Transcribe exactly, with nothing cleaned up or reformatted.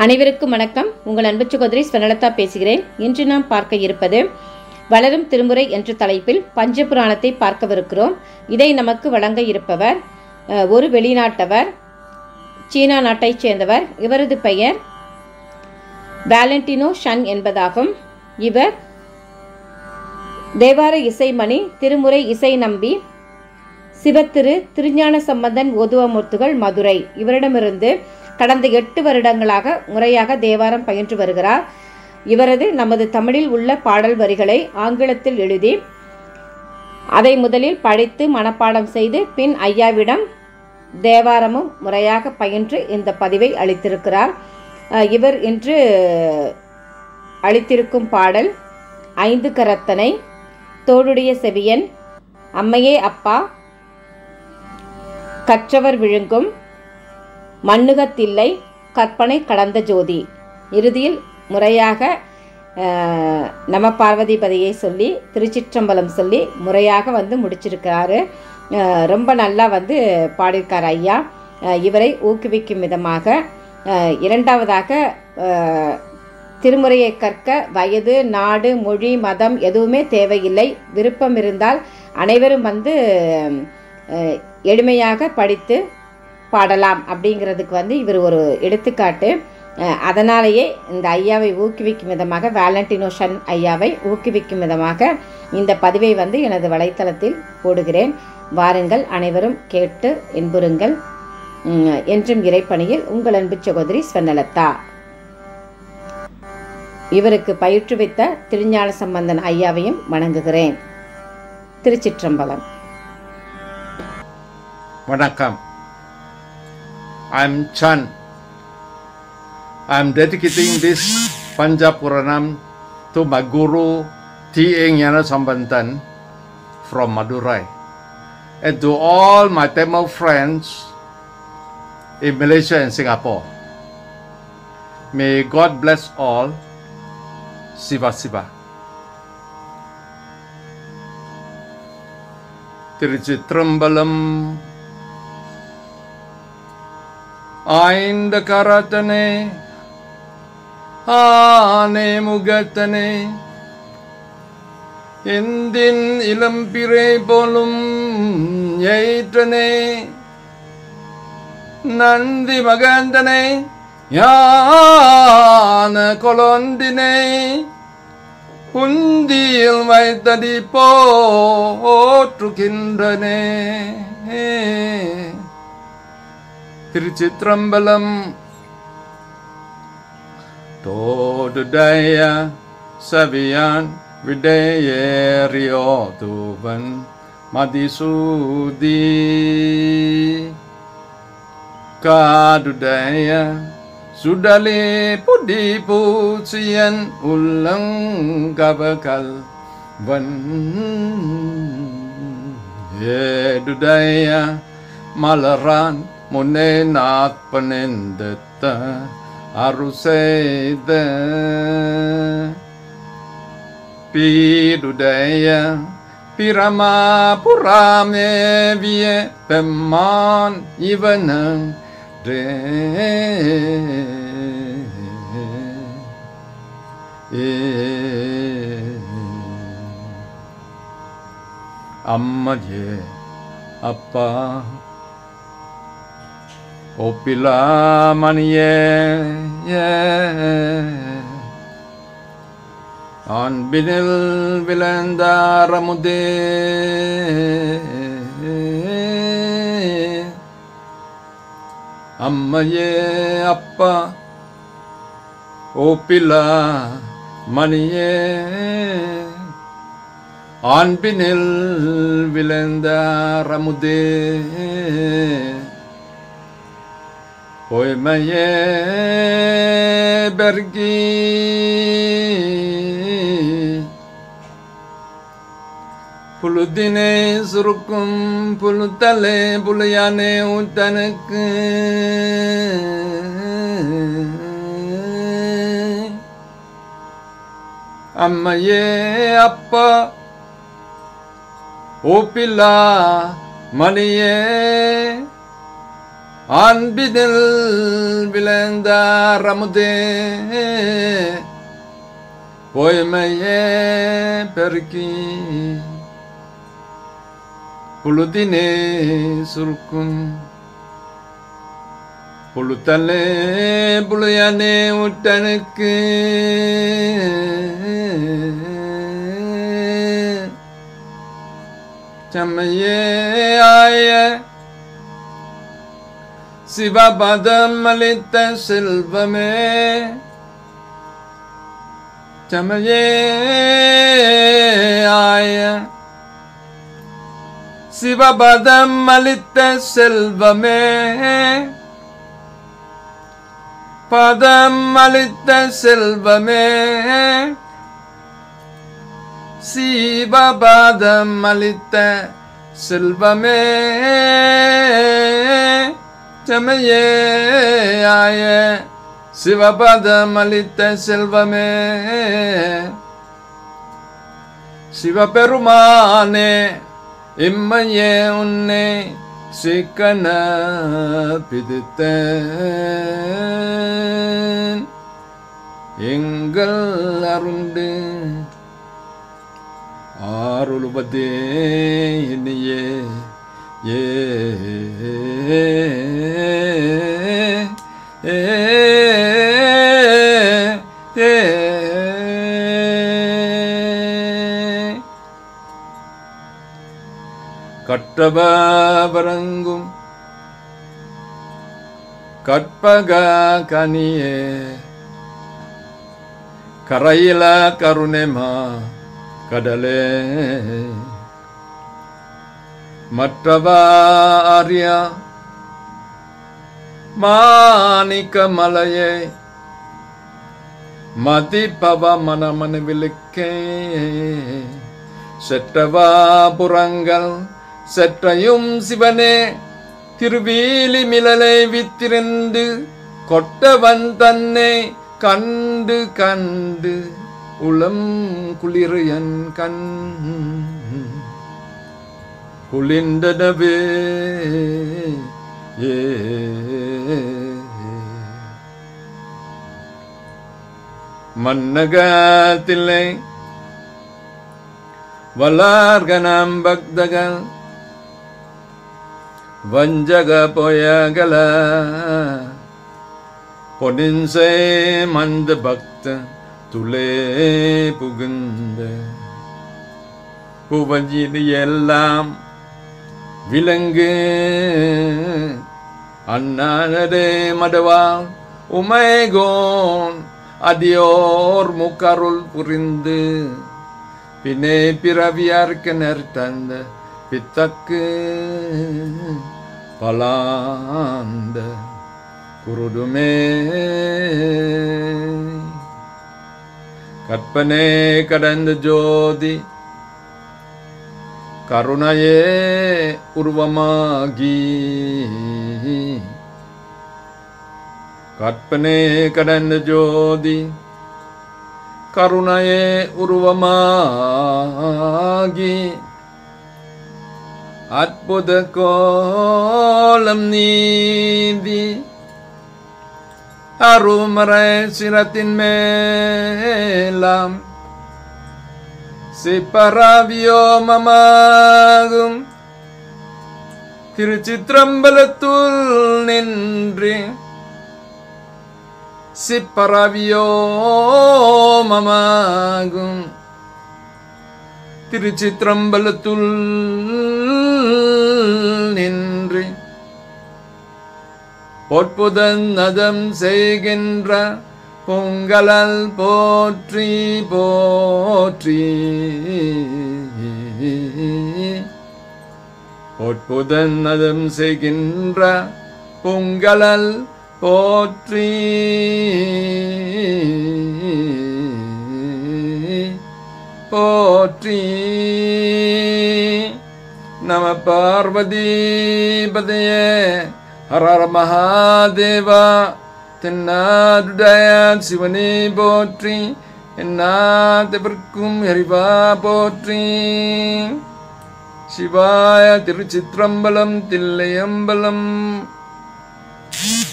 அனைவருக்கும் வணக்கம். உங்கள் அன்பு சகோதரி ஸ்வர்ணலதா பேசுகிறேன். இன்று நாம் பார்க்க இருப்பது வளரும் திருமுறை என்ற தலைப்பில் பஞ்சபுராணத்தை பார்க்கவிருக்கிறோம். இதை நமக்கு வழங்க இருப்பவர் ஒரு வெளிநாட்டவர், சீனா நாட்டைச் சேர்ந்தவர். இவரது பெயர் வேலண்டினோ ஷன் என்பதாகும். இவர் தேவார இசைமணி, திருமுறை இசை நம்பி, சிவத்திரு, திருஞான சம்பந்தன் ஓதுவமூர்த்திகள், மதுரை. இவரிடமிருந்து கடந்த எட்டு வருடங்களாக முறையாக தேவாரம் பயின்று வருகிறார். இவரது நமது தமிழில் உள்ள பாடல் வரிகளை ஆங்கிலத்தில் எழுதி அதை முதலில் படித்து மனப்பாடம் செய்து பின் ஐயாவிடம் தேவாரமும் முறையாக பயின்று இந்த பதிவை அளித்திருக்கிறார். இவர் இன்று அளித்திருக்கும் பாடல் ஐந்து கரத்தனை, தோடுடைய செவியன், அம்மையே அப்பா, கற்றவர் விழுங்கும், மண்ணுகத்தில்லை, கற்பனை கடந்த ஜோதி. இறுதியில் முறையாக நம பார்வதிபதியை சொல்லி திருச்சிற்றம்பலம் சொல்லி முறையாக வந்து முடிச்சிருக்கிறாரு. ரொம்ப நல்லா வந்து பாடியிருக்கார் ஐயா. இவரை ஊக்குவிக்கும் விதமாக இரண்டாவதாக திருமுறையை கற்க வயது, நாடு, மொழி, மதம் எதுவுமே தேவையில்லை. விருப்பம் இருந்தால் அனைவரும் வந்து எளிமையாக படித்து பாடலாம் அப்படிங்கிறதுக்கு வந்து இவர் ஒரு எடுத்துக்காட்டு. அதனாலேயே இந்த ஐயாவை ஊக்குவிக்கும் விதமாக, வேலண்டினோ ஷன் ஐயாவை ஊக்குவிக்கும் விதமாக இந்த பதிவை வந்து எனது வலைத்தளத்தில் போடுகிறேன். வாருங்கள், அனைவரும் கேட்டு இன்புறுங்கள். என்றும் இறைப்பணியில் உங்கள் அன்பு சகோதரி ஸ்வர்ணலதா. இவருக்கு பயிற்றுவித்த திருஞான சம்பந்தன் ஐயாவையும் வணங்குகிறேன். திருச்சிற்றம்பலம். வணக்கம். I'm Chan. I'm dedicating this Panjapuranam to my guru T A Nyana Sambantan from Madurai, and to all my Tamil friends in Malaysia and Singapore. May God bless all. Siva Siva. Tiruchitrambalam. ஐந்து கரத்தனே, ஆனே முகத்தனே, எந்தின் இளம்பிறை போலும் ஏற்றனே, நந்தி மகந்தனே, யான கொலொந்தினே, உந்தியில் வைத்தடி போற்றுகின்றனே. திருச்சிற்றம்பலம். தோடுடைய சவியான் விடையேறியோதுவன் மதிசூதி, காடுடைய சுடலே புடி பூச்சியன் உள்ளங்கவகல் வன், ஏடுடைய மலரான் முன்னே நாற்பனெந்தத்த அருசெய்த, பீடுடைய பிரமா புறாமேவிய பெம்மான் இவனங் அம்மையே அப்பா, ஒப்பிலா மணியே, அன்பினில் விளைந்தாரமுதே, அம்மையே அப்பா, ஒப்பிலா மணியே, அன்பினில் விளைந்தாரமுதே, பொய்மையே பெருகி புழுதினே சுருக்கும் புழுத்தலே புலியானே ஊட்டனுக்கு, அம்மையே அப்பா, ஓப்பிலா மணியே, அன்பினில் விளைந்த ரமுதே பொய்மையே பெருக்கி புழுதினே சுருக்கும் புழுத்தலே புழுயனே உட்டனுக்கு செம்மையே ஆய சிவபதம் அளித்த செல்வமே செம்மையே ஆய சிவபதம் அளித்த செல்வமே பதம் அளித்த செல்வமே சிவபதம் அளித்த செல்வமே செம்மையே ஆய சிவபதம் அளித்த செல்வமே சிவபெருமானே இம்மையே உன்னை சிக்கன பிதித்த எங்கள் அருண்டு ஆருளுபதே இனியே ஏ ஏ ஏ கட்டபரங்கும் கற்பக கனியே கரையில கருணேமா கடலே மற்றவாரியா மாணிக்க மலையே மதிப்பவ மனமன விழுக்கே செற்றவா புறங்கள் செற்றையும் சிவனே திருவீலி மிளலை வித்திருந்து கொட்டவன் தன்னை கண்டு கண்டு உளம் குளிர் என் கண் குளிர்ந்தனவே ஏ மன்னகத்திலே வல்லார்கனம் பக்தகள் வஞ்சக போயகல பொன்னின்சை மந்த பக்த துளே புகுந்த புவஞ்சிது எல்லாம் விலங்கு அண்ணானதே மடவா உமைகோன் அடியோர் முக்கருள் புரிந்து பின்னே பிறவியார்க்கு நெர்த்தந்த பித்தக்கு பலாந்த குருடுமே கற்பனே கடந்த ஜோதி கருணையே உருவமாகி கற்பனே கடந்த ஜோதி கருணையே உருவமாகி அற்புத கோலம் நீதி அருமறை சிரத்தின் மேலாம் சிப்பராவியோமமாகும் திருச்சிற்றம்பலத்துள் நின்று சிப்பராவியோமமாகும் திருச்சிற்றம்பலத்துள் நின்று பொற்புதன் நதம் செய்கின்ற பொங்கலல் போற்றி போற்றி பொற்புதன் நதம் செய்கின்ற பொங்கலல் போற்றி போற்றி நம பார்வதி பதையே ஹர மகாதேவா தென்னாடுடைய சிவனே போற்றி என்னாதவர்க்கும் எரிவா போற்றி சிவாய திருச்சிற்றம்பலம் தில்லையம்பலம் Bye.